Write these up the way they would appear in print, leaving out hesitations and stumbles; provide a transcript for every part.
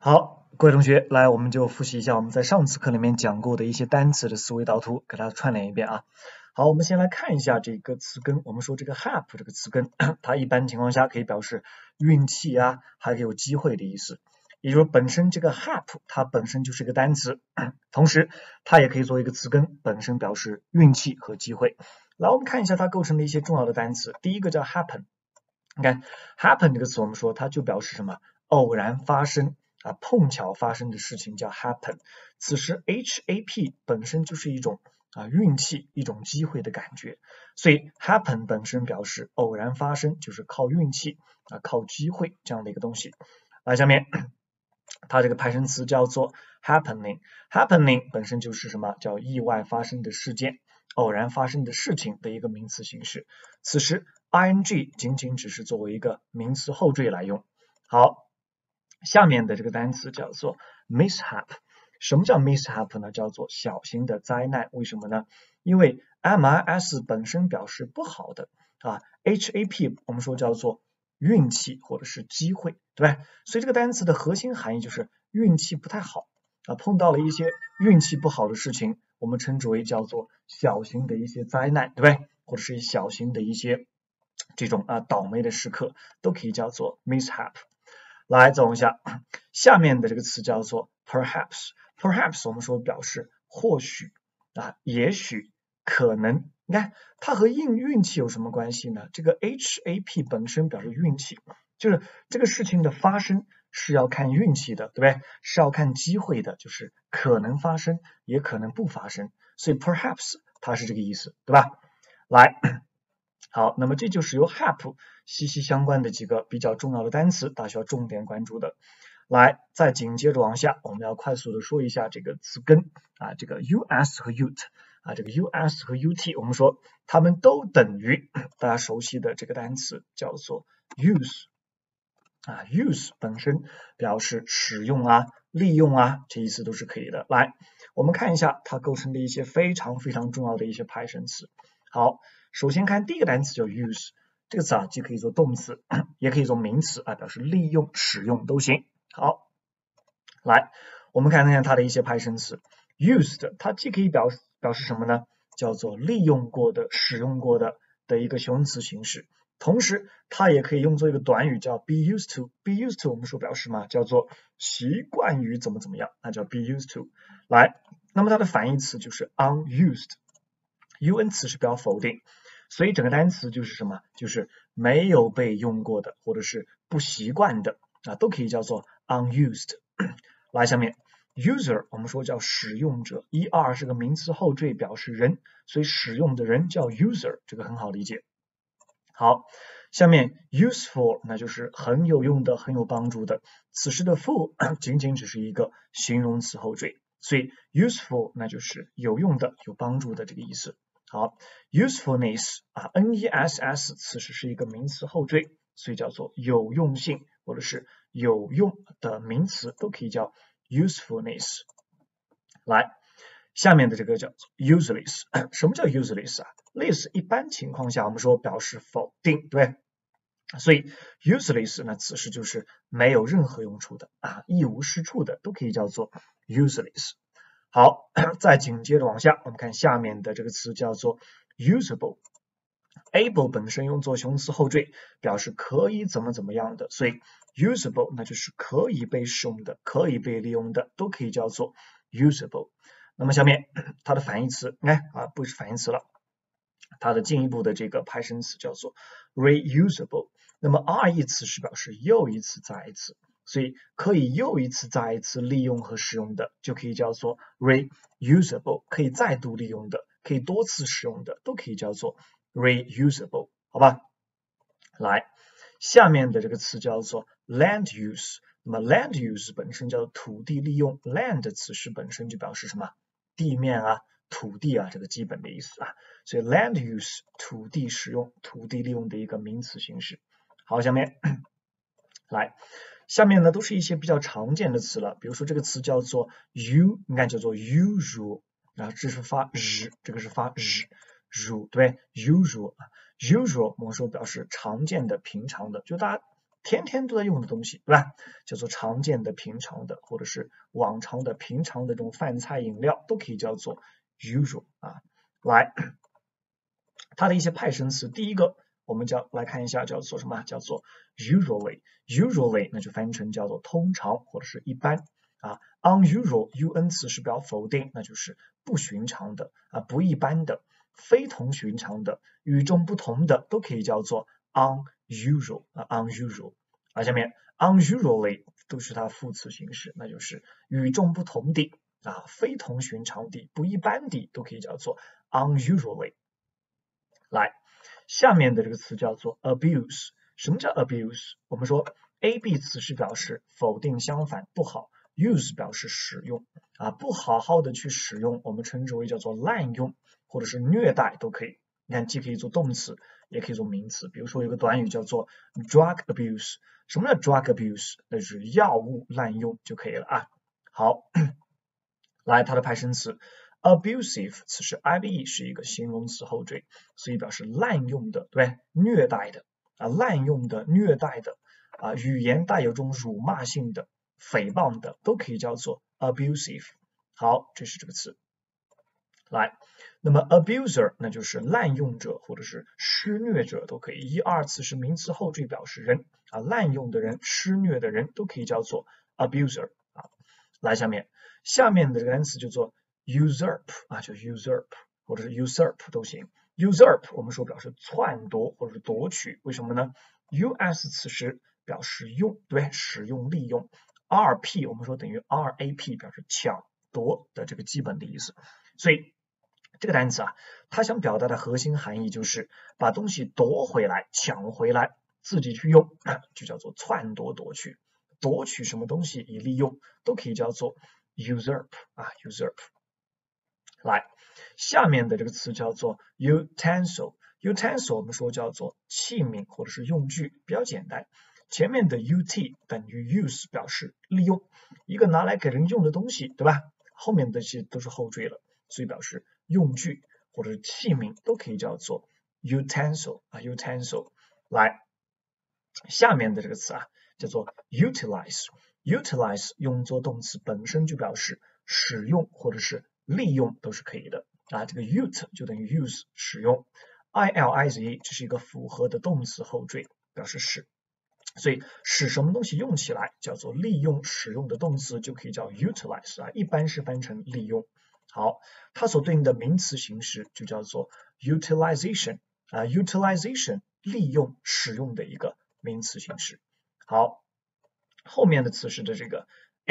好，各位同学，来，我们就复习一下我们在上次课里面讲过的一些单词的思维导图，给大家串联一遍啊。好，我们先来看一下这个词根。我们说这个 hap 这个词根，它一般情况下可以表示运气啊，还有机会的意思。也就是本身这个 hap 它本身就是一个单词，同时它也可以作为一个词根，本身表示运气和机会。来，我们看一下它构成的一些重要的单词。第一个叫 happen， 你看 happen 这个词，我们说它就表示什么？偶然发生。碰巧发生的事情叫 happen， 此时 hap 本身就是一种运气，一种机会的感觉，所以 happen 本身表示偶然发生，就是靠运气靠机会这样的一个东西。下面它这个派生词叫做 happening 本身就是什么？叫意外发生的事件，偶然发生的事情的一个名词形式，此时 ing 仅仅只是作为一个名词后缀来用。好，下面的这个单词叫做 mishap， 什么叫 mishap 呢？叫做小型的灾难。为什么呢？因为 mis 本身表示不好的hap 我们说叫做运气或者是机会，对吧？所以这个单词的核心含义就是运气不太好碰到了一些运气不好的事情，我们称之为叫做小型的一些灾难，对不对？或者是小型的一些这种倒霉的时刻，都可以叫做 mishap。来走一下，下面的这个词叫做 perhaps 我们说表示或许也许可能，你看它和运气有什么关系呢？这个 hap 本身表示运气，就是这个事情的发生是要看运气的，对不对？是要看机会的，就是可能发生也可能不发生，所以 perhaps 它是这个意思，对吧？来，好，那么这就是由 hap 息息相关的几个比较重要的单词，大家需要重点关注的。来，再紧接着往下，我们要快速的说一下这个词根这个 us 和 ut 这个 us 和 ut 我们说它们都等于大家熟悉的这个单词叫做 use use 本身表示使用利用这意思都是可以的。来，我们看一下它构成的一些非常非常重要的一些派生词。好，首先看第一个单词叫 use， 这个词既可以做动词，也可以做名词表示利用、使用都行。好，来，我们看看它的一些派生词。used 它既可以表示什么呢？叫做利用过的、使用过的一个形容词形式。同时它也可以用作一个短语叫 be used to， be used to 我们说表示嘛，叫做习惯于怎么怎么样，那叫 be used to。来，那么它的反义词就是 unused，un 词是表否定，所以整个单词就是什么？就是没有被用过的，或者是不习惯的都可以叫做 unused。来，下面 user 我们说叫使用者，er 是个名词后缀表示人，所以使用的人叫 user， 这个很好理解。好，下面 useful 那就是很有用的、很有帮助的，此时的 ful 仅仅只是一个形容词后缀，所以 useful 那就是有用的、有帮助的这个意思。好， usefulness ness 此时是一个名词后缀，所以叫做有用性或者是有用的名词都可以叫 usefulness。来，下面的这个叫做 useless， 什么叫 useless less 一般情况下我们说表示否定，对，所以 useless 那此时就是没有任何用处的一无是处的，都可以叫做 useless。好，再紧接着往下，我们看下面的这个词叫做 usable。able 本身用作形容词后缀，表示可以怎么怎么样的，所以 usable 那就是可以被使用的、可以被利用的，都可以叫做 usable。那么下面它的反义词，你看不是反义词了，它的进一步的这个派生词叫做 reusable。那么 re 词是表示又一次、再一次，所以可以又一次、再一次利用和使用的，就可以叫做 reusable， 可以再度利用的、可以多次使用的，都可以叫做 reusable， 好吧？来，下面的这个词叫做 land use。那么 land use 本身叫做土地利用， land 词是本身就表示什么？地面土地这个基本的意思所以 land use 土地使用、土地利用的一个名词形式。好，下面来，下面呢都是一些比较常见的词了，比如说这个词叫做 你看叫做 usual， 这是发日，这个是发日，对 usual 我们说表示常见的、平常的，就大家天天都在用的东西，对吧？叫做常见的、平常的，或者是往常的、平常的这种饭菜饮料都可以叫做 usual 啊。来，它的一些派生词，第一个我们来看一下，叫做什么？叫做 usually，usually 那就翻译成叫做通常或者是一般啊。unusual，un 词是表否定，那就是不寻常的啊，不一般的，非同寻常的，与众不同的都可以叫做 unusual 啊 unusual 啊。下面 unusually 都是它副词形式，那就是与众不同的啊，非同寻常的，不一般的都可以叫做 unusually。来，下面的这个词叫做 abuse。什么叫 abuse？ 我们说 ab 词是表示否定、相反、不好 ，use 表示使用啊，不好好的去使用，我们称之为叫做滥用或者是虐待都可以。你看，既可以做动词，也可以做名词。比如说有个短语叫做 drug abuse。什么叫 drug abuse？ 那就是药物滥用就可以了啊。好，来它的派生词。abusive 此时 ibe 是一个形容词后缀，所以表示滥用的，对不对？虐待的啊，滥用的、虐待的啊，语言带有这种辱骂性的、诽谤的，都可以叫做 abusive。好，这是这个词。来，那么 abuser 那就是滥用者或者是施虐者都可以。一、二词是名词后缀表示人啊，滥用的人、施虐的人都可以叫做 abuser 啊。来，下面的这个单词叫做usurp 啊，就 usurp 或者是 usurp 都行。usurp 我们说表示篡夺或者是夺取，为什么呢 ？us 此时表示用，对，使用、利用。rp 我们说等于 rap 表示抢夺的这个基本的意思。所以这个单词啊，它想表达的核心含义就是把东西夺回来、抢回来，自己去用，就叫做篡夺、夺取。夺取什么东西以利用，都可以叫做 usurp 啊 usurp。来，下面的这个词叫做 utensil。utensil 我们说叫做器皿或者是用具，比较简单。前面的 ut 等于 use 表示利用，一个拿来给人用的东西，对吧？后面的这些都是后缀了，所以表示用具或者是器皿都可以叫做 utensil 啊 utensil。来，下面的这个词啊叫做 utilize。utilize 用作动词本身就表示使用或者是利用都是可以的啊，这个 ut 就等于 use 使用 ，ilize 这是一个复合的动词后缀，表示使，所以使什么东西用起来叫做利用使用的动词就可以叫 utilize 啊，一般是翻成利用。好，它所对应的名词形式就叫做 utilization 啊 utilization 利用使用的一个名词形式。好，后面的词是的这个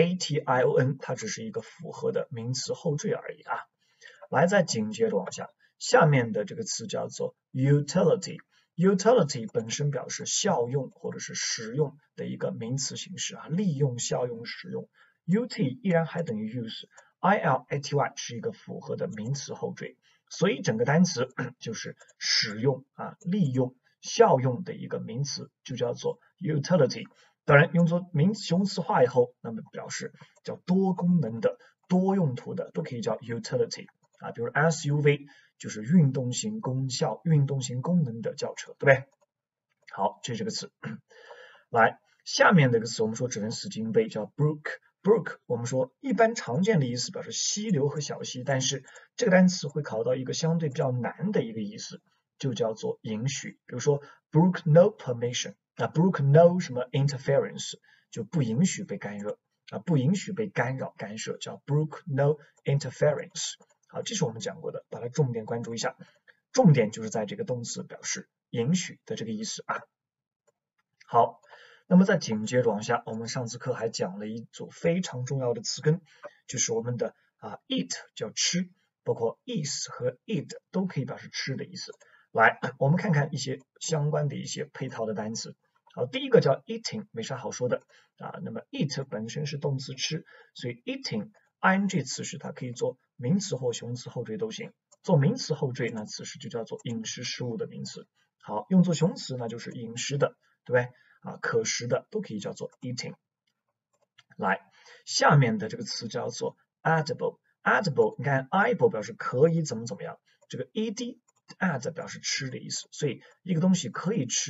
ation 它只是一个复合的名词后缀而已啊。来，再紧接着往下，下面的这个词叫做 utility。utility 本身表示效用或者是使用的一个名词形式啊，利用、效用、使用。ut 依然还等于 use，ilaty 是一个复合的名词后缀，所以整个单词就是使用啊、利用、效用的一个名词，就叫做 utility。当然，用作形容词化以后，那么表示叫多功能的、多用途的，都可以叫 utility 啊。比如 SUV 就是运动型功效、运动型功能的轿车，对不对？好，这是这个词。来，下面这个词我们说指人死记硬背，叫 brook。brook 我们说一般常见的意思表示溪流和小溪，但是这个单词会考到一个相对比较难的一个意思，就叫做允许。比如说 brook no permission。brook no 什么 interference 就不允许被干扰啊，不允许被干扰干涉，叫 brook no interference。好，这是我们讲过的，把它重点关注一下，重点就是在这个动词表示允许的这个意思啊。好，那么再紧接着往下，我们上次课还讲了一组非常重要的词根，就是我们的eat 叫吃，包括 eat 和 eat 都可以表示吃的意思。来，我们看看一些相关的一些配套的单词。好，第一个叫 eating， 没啥好说的啊。那么 eat 本身是动词吃，所以 eating ing 词时它可以做名词或形容词后缀都行。做名词后缀，那此时就叫做饮食食物的名词。好，用作形容词那就是饮食的，对不对啊？可食的都可以叫做 eating。来，下面的这个词叫做 edible。edible 你看 edible 表示可以怎么怎么样，这个 ed add 表示吃的意思，所以一个东西可以吃的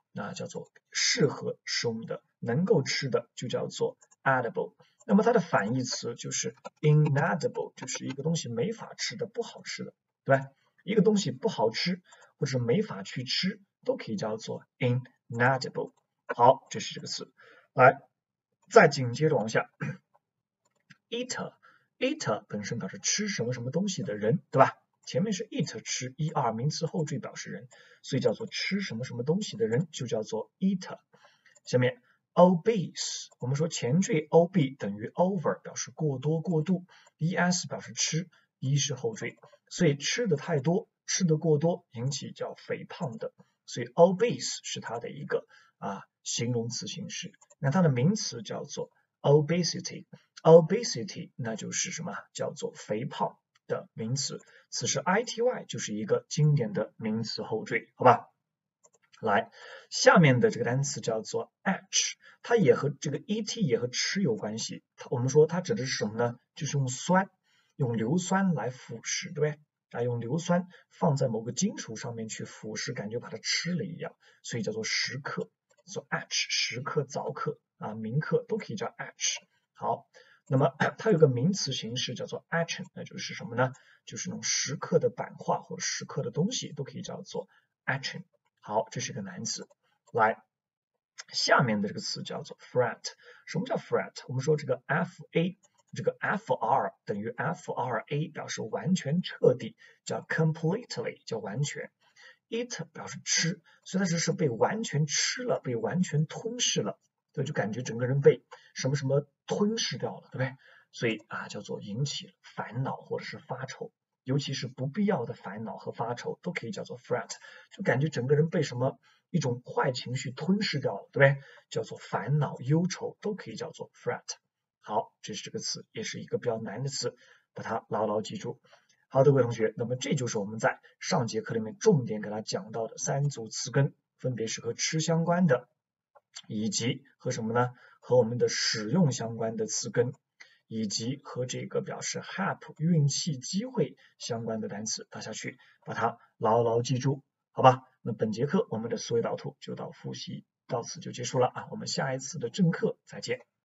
那叫做适合食用的，能够吃的就叫做 edible。那么它的反义词就是 inedible， 就是一个东西没法吃的，不好吃的，对吧？一个东西不好吃或者没法去吃，都可以叫做 inedible。好，这是这个词。来，再紧接着往下 ，eater 本身表示吃什么什么东西的人，对吧？前面是 eat 吃，er 名词后缀表示人，所以叫做吃什么什么东西的人就叫做 eater。下面 obese， 我们说前缀 ob 等于 over 表示过多过度 ，es 表示吃，e 是后缀，所以吃的太多，吃的过多引起叫肥胖的，所以 obese 是它的一个形容词形式。那它的名词叫做 obesity， 那就是什么？叫做肥胖的名词。此时 ity 就是一个经典的名词后缀，好吧？来，下面的这个单词叫做 ash， 它也和这个 et 也和吃有关系。我们说它指的是什么呢？就是用酸，用硫酸来腐蚀，对不对？用硫酸放在某个金属上面去腐蚀，感觉把它吃了一样，所以叫做蚀刻，叫 ash， 蚀刻、凿刻铭刻都可以叫 ash。好，那么它有个名词形式叫做 etching， 那就是什么呢？就是那种蚀刻的版画或者蚀刻的东西都可以叫做 etching。好，这是个难词。来，下面的这个词叫做 fret。什么叫 fret？ 我们说这个 fa， 这个 fr 等于 fra， 表示完全彻底，叫 completely， 叫完全。eat 表示吃，所以它只是被完全吃了，被完全吞噬了，对，就感觉整个人被什么什么吞噬掉了，对不对？所以叫做引起烦恼或者是发愁。尤其是不必要的烦恼和发愁都可以叫做 fret， 就感觉整个人被什么一种坏情绪吞噬掉了，对不对？叫做烦恼忧愁都可以叫做 fret。好，这是这个词，也是一个比较难的词，把它牢牢记住。好的，各位同学，那么这就是我们在上节课里面重点给大家讲到的三组词根，分别是和吃相关的，以及和什么呢？和我们的使用相关的词根，以及和这个表示 hap 运气机会相关的单词，大家去把它牢牢记住，好吧？那本节课我们的思维导图就复习到此就结束了我们下一次的正课再见。